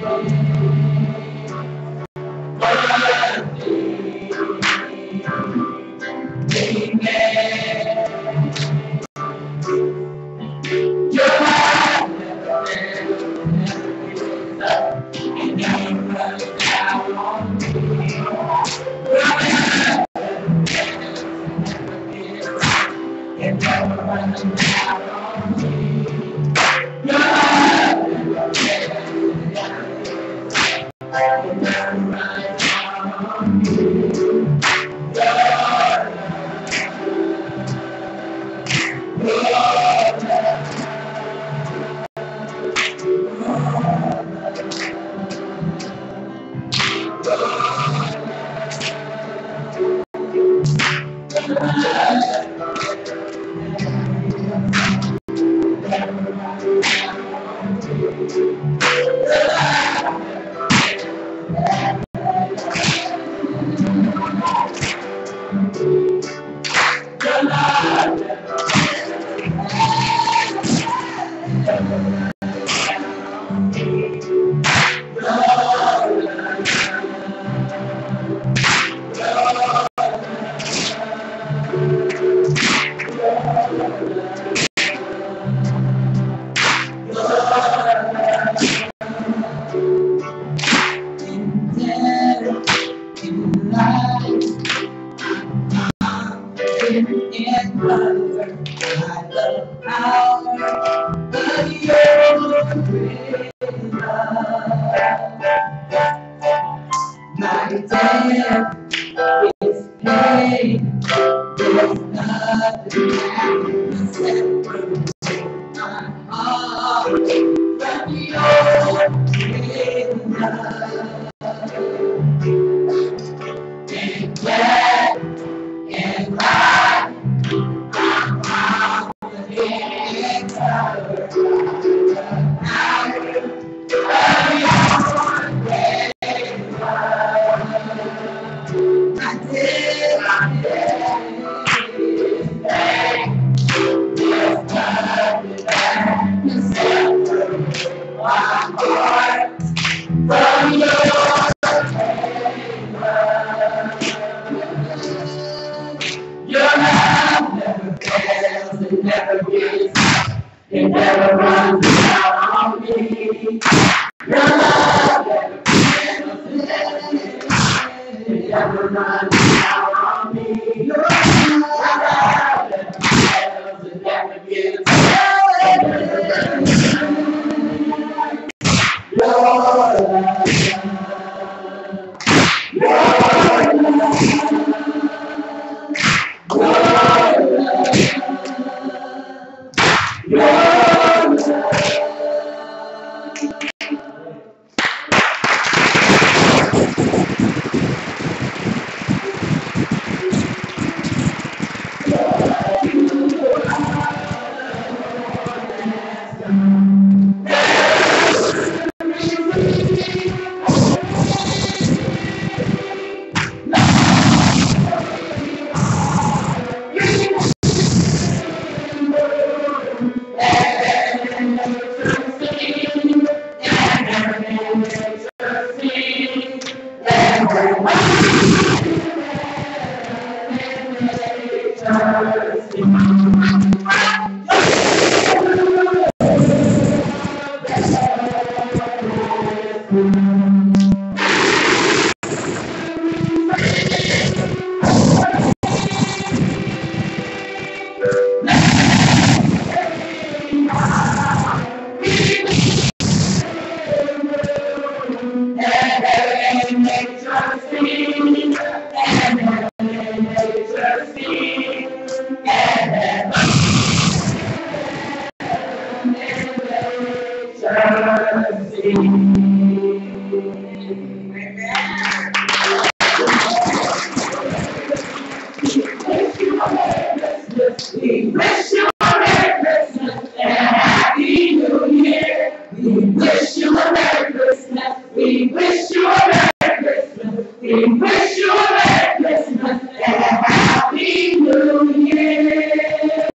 We wish you a Merry Christmas and a Happy New Year.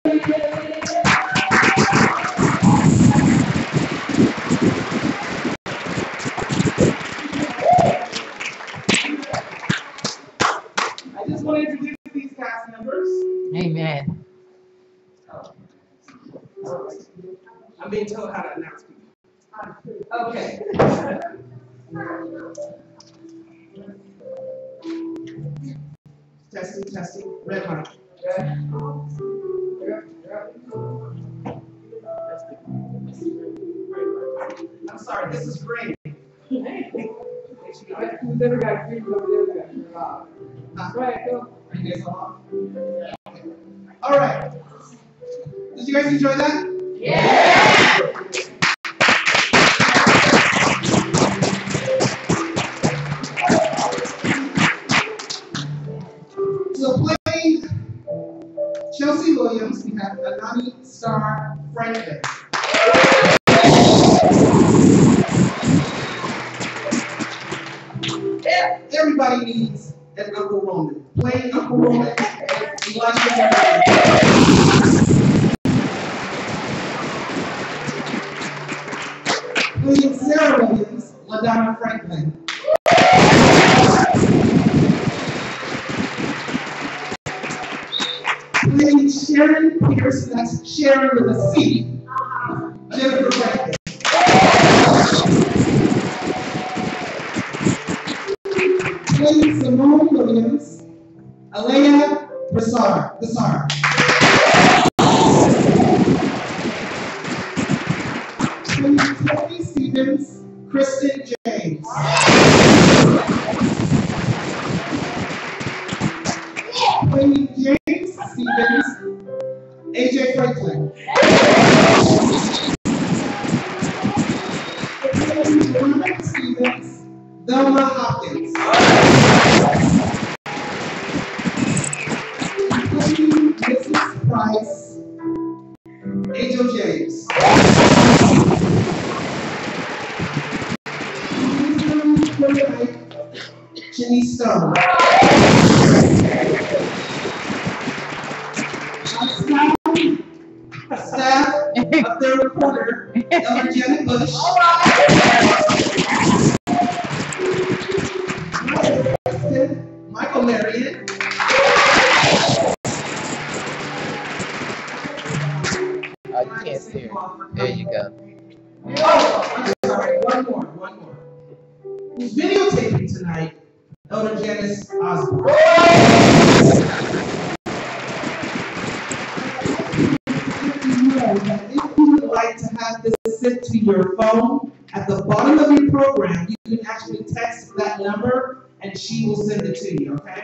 I just want to introduce these cast members. Amen. I'm being told how to announce people. Okay. Testing. Red mic. I'm sorry, this is green. Who's ever got free from the other guy? Right, go. Are you guys all on? All right. Did you guys enjoy that? Yeah! So playing Chelsea Williams, we have Anani Star Franklin. Everybody needs an Uncle Roman. Playing Uncle Roman. Playing Sarah Williams, LaDonna Franklin. Playing Sharon Pearson, that's Sharon with a C, Jennifer Franklin. Playing Simone Williams, Alea Brassard. Playing Tony Stevens, Kristen James. Playing James Stevens, AJ Franklin. Playing Robert Stevens, Velma Hopkins. Playing Mrs. Price, Angel James. Jenny Stone. Staff of their reporter, Elder Janet Bush. Michael Marion. Oh, you can't see her. There you go. Oh, I'm sorry. One more. Who's videotaping tonight? Elder Janice Osborne. If you would like to have this sent to your phone, at the bottom of your program, you can actually text that number and she will send it to you, okay?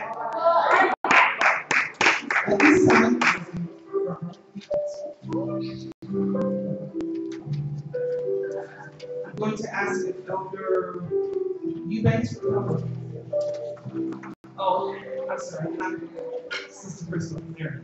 At this time, I'm going to ask if Elder Eubanks will come. Oh, I'm sorry, not Sister Crystal Mary.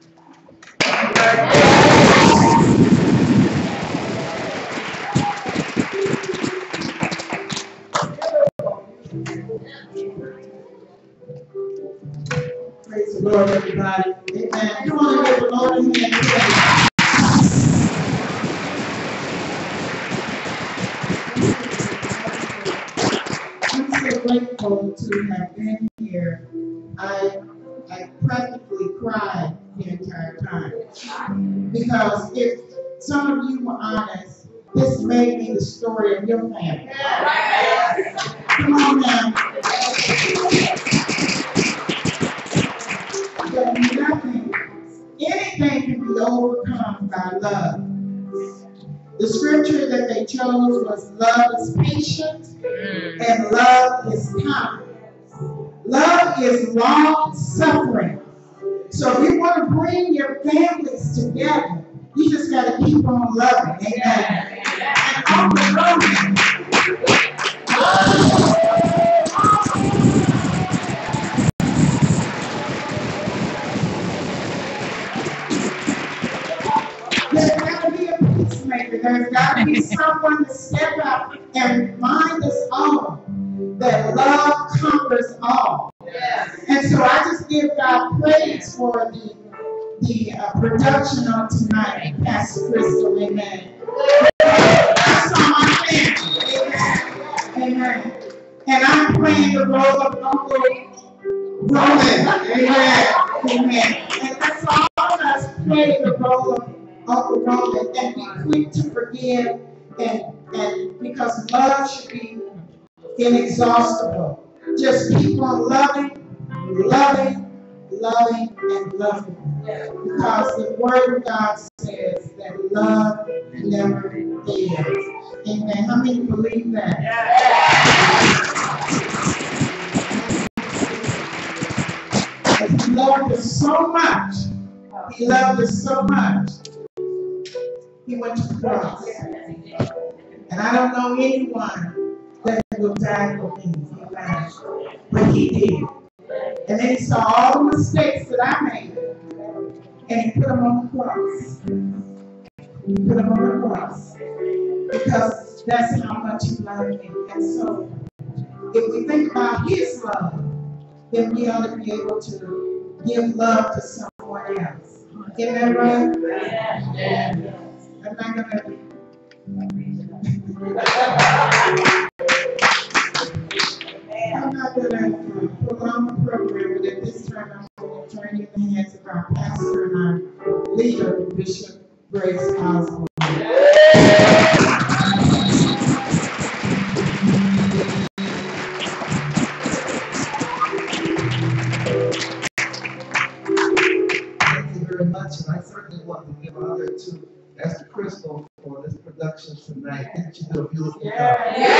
Praise the Lord, everybody. Amen. Come on, give the Lord a hand. I'm so grateful to have been here. I practically cried the entire time. Because if some of you were honest, this may be the story of your family. Come on now. But anything can be overcome by love. The scripture that they chose was love is patient and love is kind. Love is long suffering. So if you want to bring your families together, you just got to keep on loving. Amen. And on the road. There's got to be a peacemaker. There's got to be someone to step up and remind us all that love conquers all. And so I just give God praise for the production on tonight, Pastor Crystal, amen. That's on my family, amen. Amen. And I'm playing the role of Uncle Roland, amen. Amen. And that's all of us play the role of Uncle Roland and be quick to forgive and because love should be inexhaustible. Just keep on loving, loving, loving, and loving. Because the Word of God says that love never fails. Amen. How many believe that? He loved us so much. He loved us so much. He went to the cross. And I don't know anyone that will die for me. Amen. But he did. And then he saw all the mistakes that I made. And he put them on the cross. He put them on the cross. Because that's how much he loved me. And so, if we think about his love, then we ought to be able to give love to someone else. Isn't that right? Yeah. I'm not going to prolong the program, but at this time I'm going to turn it in the hands of our pastor and our leader, Bishop Gracecuv. Thank you very much, and I certainly want to give honor to Pastor Crystal for this production tonight. Didn't you do a beautiful job?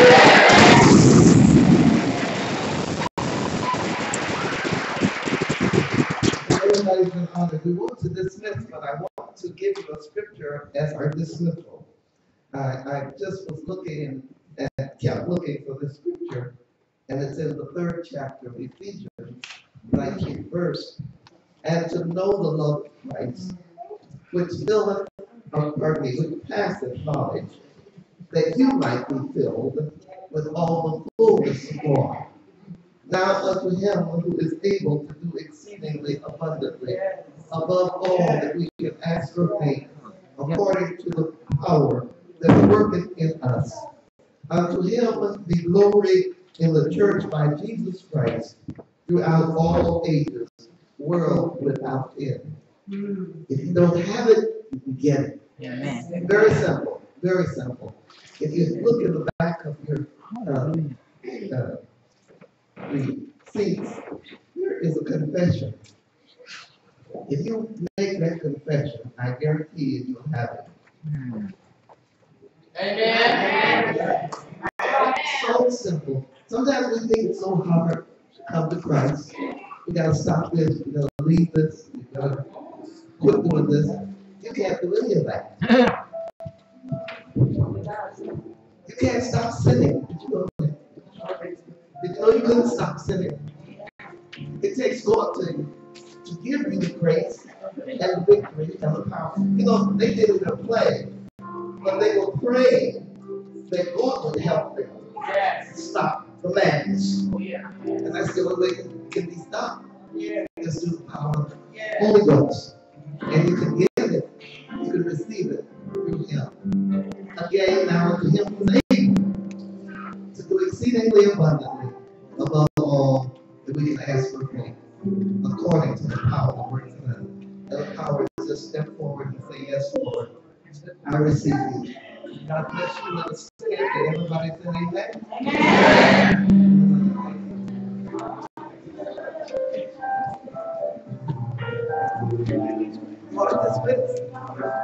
Everybody's been honored. We want to dismiss, but I want to give you a scripture as our dismissal. I just was looking and kept looking for this scripture, and it's in the 3rd chapter of Ephesians, 19th verse. And to know the love of Christ, which filleth, which passeth knowledge, that you might be filled with all the fullness of God. Now unto him who is able to do exceedingly abundantly, above all that we can ask or think, according to the power that worketh in us. Unto him be glory in the church by Jesus Christ, throughout all ages, world without end. If you don't have it, you can get it. Amen. Very simple. Very simple. If you look in the back of your the seats, there is a confession. If you make that confession, I guarantee you you'll have it. Amen. So simple. Sometimes we think it's so hard to come to Christ. We gotta stop this, we gotta leave this, we gotta quit doing this. You can't do any of that. You can't stop sinning. Did you know that? Did you know you couldn't stop sinning? It takes God to give you the grace and the victory and the power. You know, they did it in a play, but they were praying that God would help them stop the madness. And that's the only way it can be stopped. Just through the power of the Holy Ghost. And you can get it, you can receive it through him. Again, now to him who is able to do exceedingly abundantly above all that we can ask for faith, according to the power that works in us. And the power is just step forward and say, yes, Lord, I receive you. God bless you. Let us stand and everybody say amen. Amen. What is this?